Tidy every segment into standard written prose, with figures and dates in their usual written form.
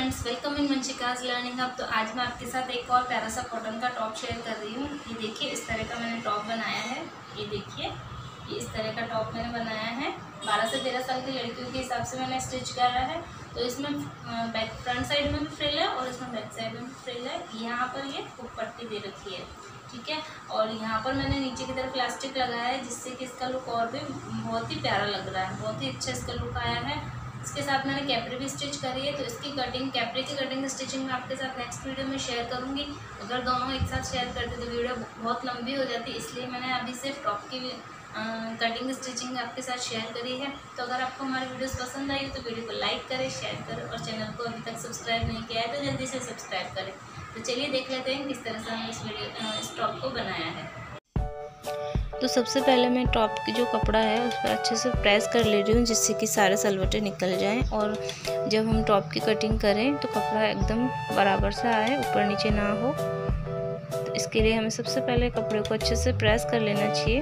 Friends, welcome in Vanshika's learning hub. तो आज मैं आपके साथ एक और प्यारा सा कॉटन का टॉप शेयर कर रही हूँ। ये देखिए, इस तरह का मैंने टॉप बनाया है। ये देखिए, ये इस तरह का टॉप मैंने बनाया है। 12 से 13 साल की लड़कियों के हिसाब से मैंने स्टिच करा है। तो इसमें बैक फ्रंट साइड में भी फ्रिल है और इसमें बैक साइड में भी फ्रिल है। यहाँ पर ये हुक पट्टी दे रखी है, ठीक है। और यहाँ पर मैंने नीचे की तरफ इलास्टिक लगाया है, जिससे कि इसका लुक और भी बहुत ही प्यारा लग रहा है। बहुत ही अच्छा इसका लुक आया है। इसके साथ मैंने कैपरी भी स्टिच करी है। तो इसकी कटिंग, कैपरी की कटिंग स्टिचिंग मैं आपके साथ नेक्स्ट वीडियो में शेयर करूँगी। अगर दोनों एक साथ शेयर करते तो वीडियो बहुत लंबी हो जाती, इसलिए मैंने अभी सिर्फ टॉप की कटिंग स्टिचिंग आपके साथ शेयर करी है। तो अगर आपको हमारी वीडियोस पसंद आई तो वीडियो को लाइक करें, शेयर करें और चैनल को अभी तक सब्सक्राइब नहीं किया है तो जल्दी से सब्सक्राइब करें। तो चलिए देख लेते हैं किस तरह से हमने इस टॉप को बनाया है। तो सबसे पहले मैं टॉप की जो कपड़ा है उस पर अच्छे से प्रेस कर ले रही हूँ, जिससे कि सारे सलवटें निकल जाएं। और जब हम टॉप की कटिंग करें तो कपड़ा एकदम बराबर से आए, ऊपर नीचे ना हो। तो इसके लिए हमें सबसे पहले कपड़े को अच्छे से प्रेस कर लेना चाहिए।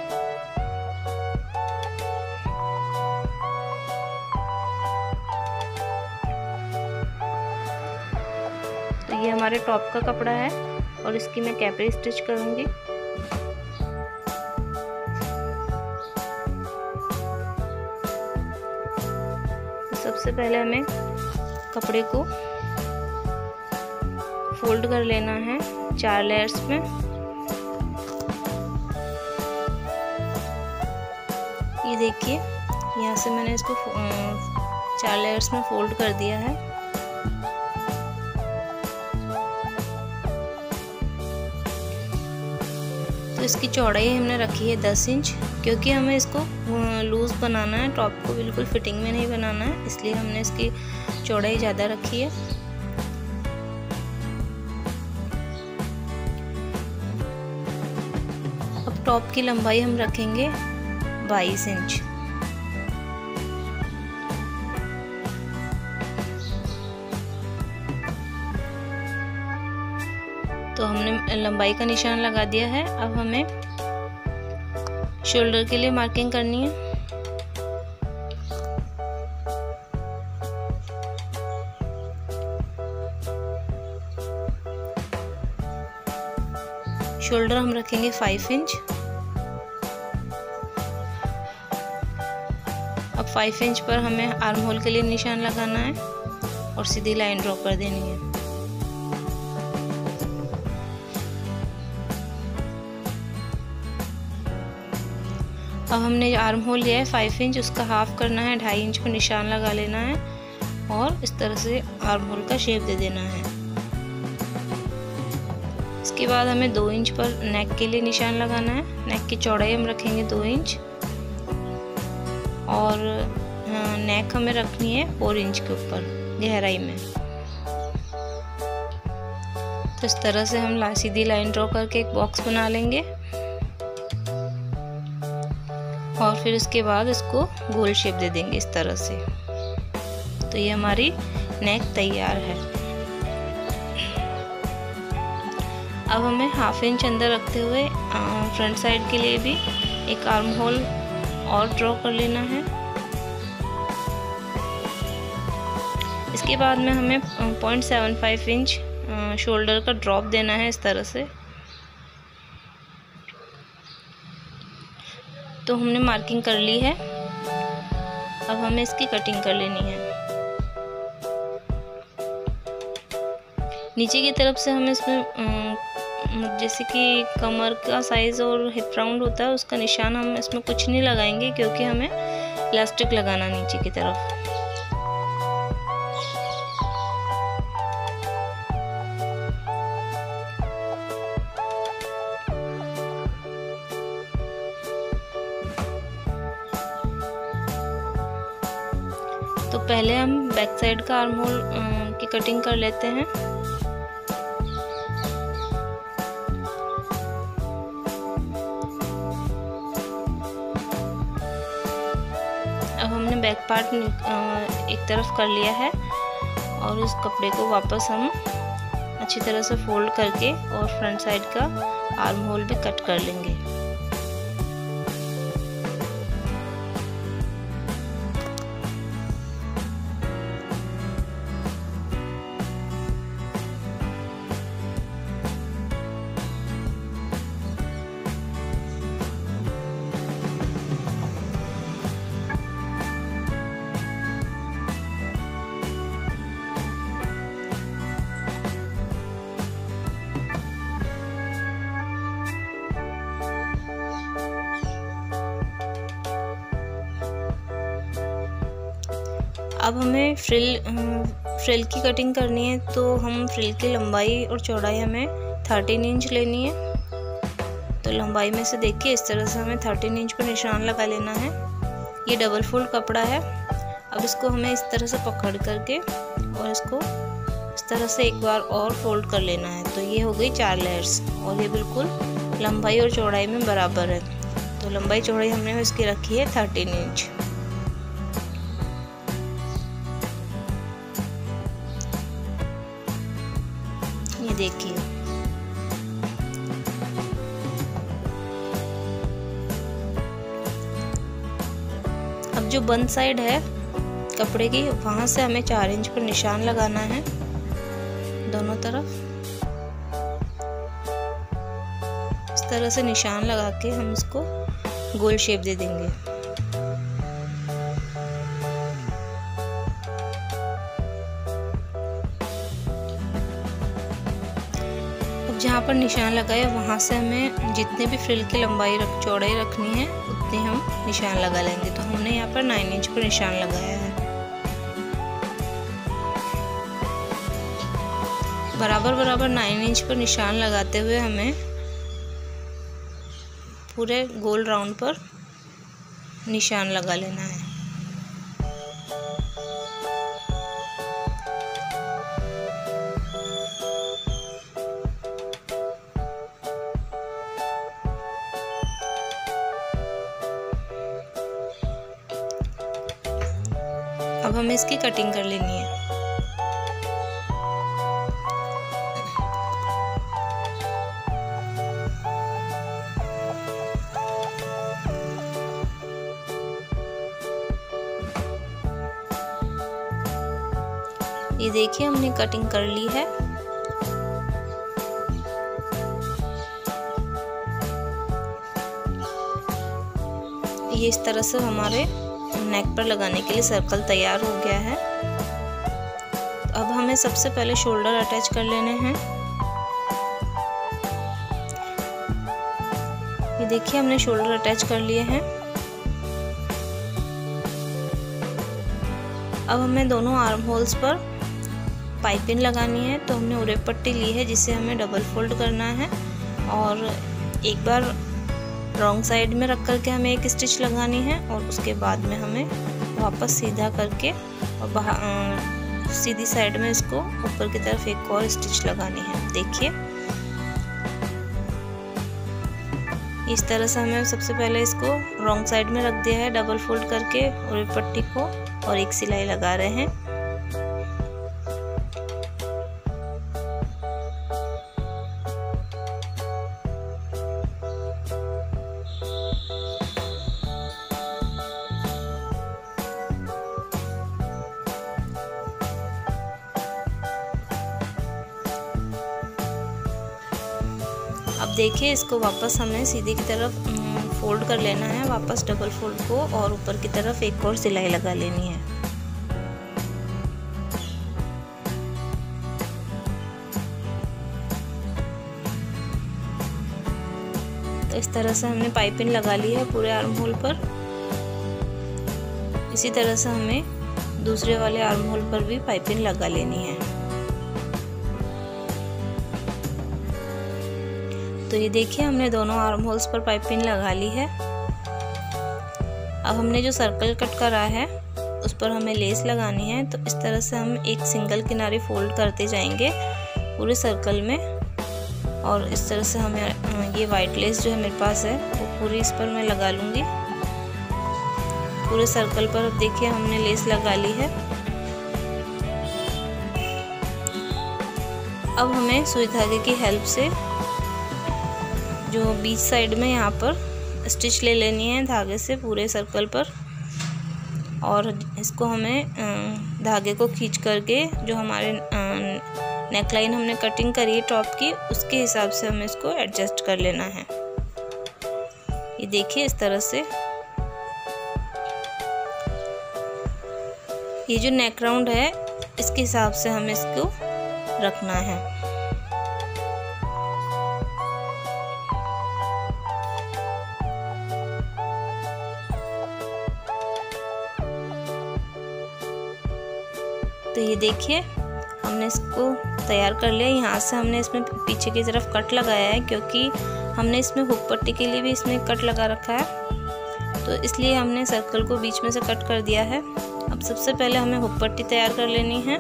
तो ये हमारे टॉप का कपड़ा है और इसकी मैं कैपरी स्टिच करूँगी। सबसे पहले हमें कपड़े को फोल्ड कर लेना है 4 लेयर्स में। ये देखिए, यहाँ से मैंने इसको 4 लेयर्स में फोल्ड कर दिया है। तो इसकी चौड़ाई हमने रखी है 10 इंच, क्योंकि हमें इसको लूज़ बनाना है, टॉप को बिल्कुल फिटिंग में नहीं बनाना है, इसलिए हमने इसकी चौड़ाई ज़्यादा रखी है। अब टॉप की लंबाई हम रखेंगे 22 इंच। तो हमने लंबाई का निशान लगा दिया है। अब हमें शोल्डर के लिए मार्किंग करनी है। शोल्डर हम रखेंगे 5 इंच। अब 5 इंच पर हमें आर्म होल के लिए निशान लगाना है और सीधी लाइन ड्रॉ कर देनी है। अब हमने जो आर्म होल लिया है 5 इंच, उसका हाफ करना है, 2.5 इंच पर निशान लगा लेना है और इस तरह से आर्म होल का शेप दे देना है। इसके बाद हमें 2 इंच पर नेक के लिए निशान लगाना है। नेक की चौड़ाई हम रखेंगे 2 इंच और नेक हमें रखनी है 4 इंच के ऊपर गहराई में। तो इस तरह से हम सीधी लाइन ड्रॉ करके एक बॉक्स बना लेंगे और फिर इसके बाद इसको गोल शेप दे देंगे इस तरह से। तो ये हमारी नेक तैयार है। अब हमें 1/2 इंच अंदर रखते हुए फ्रंट साइड के लिए भी एक आर्म होल और ड्रॉ कर लेना है। इसके बाद में हमें 0.75 इंच शोल्डर का ड्रॉप देना है इस तरह से। तो हमने मार्किंग कर ली है। अब हमें इसकी कटिंग कर लेनी है। नीचे की तरफ से हमें इसमें जैसे कि कमर का साइज़ और हिप राउंड होता है, उसका निशान हम इसमें कुछ नहीं लगाएंगे, क्योंकि हमें इलास्टिक लगाना नीचे की तरफ। तो पहले हम बैक साइड का आर्म होल की कटिंग कर लेते हैं। अब हमने बैक पार्ट एक तरफ कर लिया है और उस कपड़े को वापस हम अच्छी तरह से फोल्ड करके और फ्रंट साइड का आर्म होल भी कट कर लेंगे। अब हमें फ्रिल की कटिंग करनी है, तो हम फ्रिल की लंबाई और चौड़ाई हमें 13 इंच लेनी है। तो लंबाई में से देखिए इस तरह से हमें 13 इंच पर निशान लगा लेना है। ये डबल फोल्ड कपड़ा है। अब इसको हमें इस तरह से पकड़ करके और इसको इस तरह से एक बार और फोल्ड कर लेना है। तो ये हो गई 4 लेयर्स और ये बिल्कुल लंबाई और चौड़ाई में बराबर है। तो लंबाई चौड़ाई हमने इसकी रखी है 13 इंच। ये देखिए, अब जो बंद साइड है कपड़े की, वहां से हमें 4 इंच पर निशान लगाना है दोनों तरफ। इस तरह से निशान लगा के हम इसको गोल शेप दे देंगे। अब जहाँ पर निशान लगाए वहाँ से हमें जितने भी फ्रिल की लंबाई चौड़ाई रखनी है उतने हम निशान लगा लेंगे। तो हमने यहाँ पर 9 इंच पर निशान लगाया है। बराबर बराबर 9 इंच पर निशान लगाते हुए हमें पूरे गोल राउंड पर निशान लगा लेना है। अब हमें इसकी कटिंग कर लेनी है। ये देखिए हमने कटिंग कर ली है। ये इस तरह से हमारे नेक पर लगाने के लिए सर्कल तैयार हो गया है। अब हमें सबसे पहले शोल्डर अटैच कर लेने हैं। ये देखिए हमने शोल्डर अटैच कर लिए हैं। अब हमें दोनों आर्म होल्स पर पाइपिंग लगानी है। तो हमने उरेप पट्टी ली है जिसे हमें डबल फोल्ड करना है और एक बार रॉन्ग साइड में रख करके हमें एक स्टिच लगानी है और उसके बाद में हमें वापस सीधा करके और सीधी साइड में इसको ऊपर की तरफ एक और स्टिच लगानी है। देखिए इस तरह से हमें सबसे पहले इसको रॉन्ग साइड में रख दिया है डबल फोल्ड करके उरेप पट्टी को, और एक सिलाई लगा रहे हैं। अब देखिए इसको वापस हमें सीधी की तरफ फोल्ड कर लेना है, वापस डबल फोल्ड को, और ऊपर की तरफ एक और सिलाई लगा लेनी है। तो इस तरह से हमने पाइपिंग लगा ली है पूरे आर्म होल पर। इसी तरह से हमें दूसरे वाले आर्म होल पर भी पाइपिंग लगा लेनी है। तो ये देखिए हमने दोनों आर्म होल्स पर पाइपिंग लगा ली है। अब हमने जो सर्कल कट करा है उस पर हमें लेस लगानी है। तो इस तरह से हम एक सिंगल किनारे फोल्ड करते जाएंगे पूरे सर्कल में, और इस तरह से हमें ये वाइट लेस जो है मेरे पास है वो पूरी इस पर मैं लगा लूँगी। पूरे सर्कल पर देखिए हमने लेस लगा ली है। अब हमें सुई धागे की हेल्प से जो बीच साइड में यहाँ पर स्टिच ले लेनी है धागे से पूरे सर्कल पर, और इसको हमें धागे को खींच करके जो हमारे नेकलाइन हमने कटिंग करी है टॉप की उसके हिसाब से हमें इसको एडजस्ट कर लेना है। ये देखिए इस तरह से ये जो नेक राउंड है इसके हिसाब से हमें इसको रखना है। तो ये देखिए हमने इसको तैयार कर लिया। यहाँ से हमने इसमें पीछे की तरफ कट लगाया है, क्योंकि हमने इसमें हुक पट्टी के लिए भी इसमें कट लगा रखा है, तो इसलिए हमने सर्कल को बीच में से कट कर दिया है। अब सबसे पहले हमें हुक पट्टी तैयार कर लेनी है।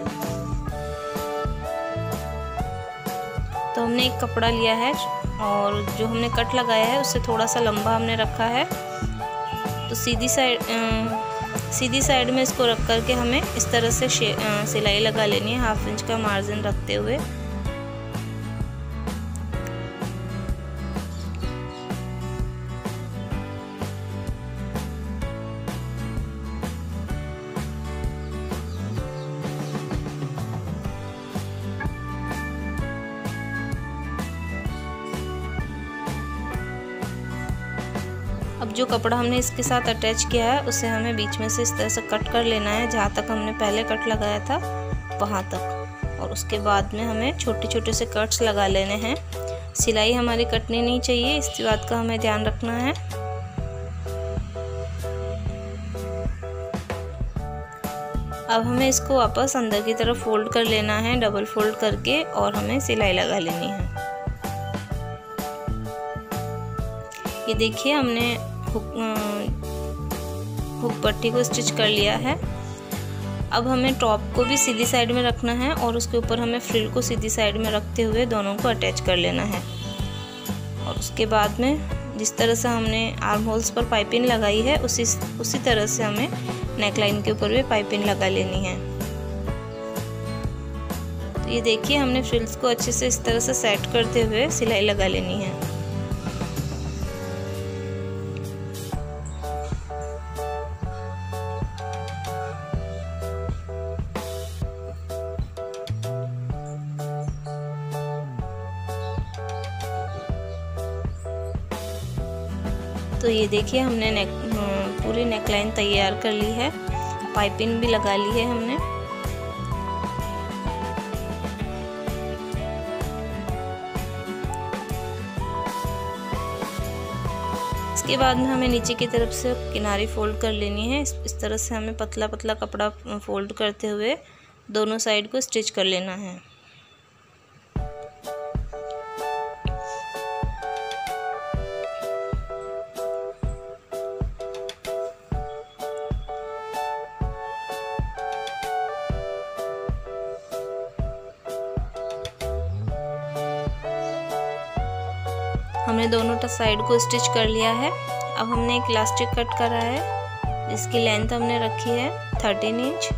तो हमने एक कपड़ा लिया है और जो हमने कट लगाया है उससे थोड़ा सा लंबा हमने रखा है। तो सीधी साइड में इसको रख करके हमें इस तरह से सिलाई लगा लेनी है, 1/2 इंच का मार्जिन रखते हुए। अब जो कपड़ा हमने इसके साथ अटैच किया है उसे हमें बीच में से इस तरह से कट कर लेना है, जहाँ तक हमने पहले कट लगाया था वहाँ तक। और उसके बाद में हमें छोटे छोटे से कट्स लगा लेने हैं। सिलाई हमारी कटनी नहीं चाहिए, इस बात का हमें ध्यान रखना है। अब हमें इसको वापस अंदर की तरफ फोल्ड कर लेना है, डबल फोल्ड करके, और हमें सिलाई लगा लेनी है। ये देखिए हमने हुक पट्टी को स्टिच कर लिया है। अब हमें टॉप को भी सीधी साइड में रखना है और उसके ऊपर हमें फ्रिल को सीधी साइड में रखते हुए दोनों को अटैच कर लेना है। और उसके बाद में जिस तरह से हमने आर्म होल्स पर पाइपिंग लगाई है उसी तरह से हमें नेकलाइन के ऊपर भी पाइपिंग लगा लेनी है। तो ये देखिए हमने फ्रिल्स को अच्छे से इस तरह से सेट करते हुए सिलाई लगा लेनी है। तो ये देखिए हमने पूरी नेकलाइन तैयार कर ली है, पाइपिंग भी लगा ली है हमने। इसके बाद में हमें नीचे की तरफ से किनारी फोल्ड कर लेनी है। इस तरह से हमें पतला पतला कपड़ा फोल्ड करते हुए दोनों साइड को स्टिच कर लेना है। हमने दोनों साइड को स्टिच कर लिया है। अब हमने एक इलास्टिक कट करा है जिसकी लेंथ हमने रखी है 13 इंच।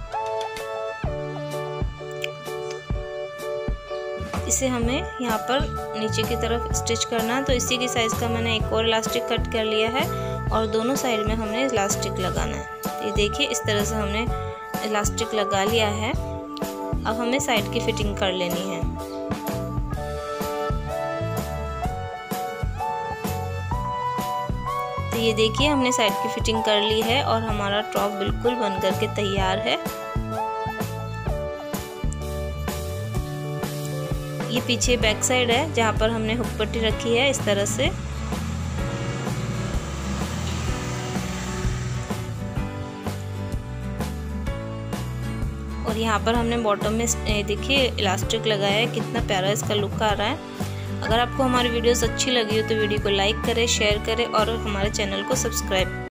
इसे हमें यहाँ पर नीचे की तरफ स्टिच करना है। तो इसी की साइज़ का मैंने एक और इलास्टिक कट कर लिया है और दोनों साइड में हमने इलास्टिक लगाना है। तो ये देखिए इस तरह से हमने इलास्टिक लगा लिया है। अब हमें साइड की फिटिंग कर लेनी है। तो ये देखिए हमने साइड की फिटिंग कर ली है और हमारा टॉप बिल्कुल बन करके तैयार है। ये पीछे बैक साइड है जहाँ पर हमने हुक पट्टी रखी है इस तरह से। और यहाँ पर हमने बॉटम में देखिए इलास्टिक लगाया है, कितना प्यारा इसका लुक आ रहा है। अगर आपको हमारी वीडियोस अच्छी लगी हो तो वीडियो को लाइक करें, शेयर करें और हमारे चैनल को सब्सक्राइब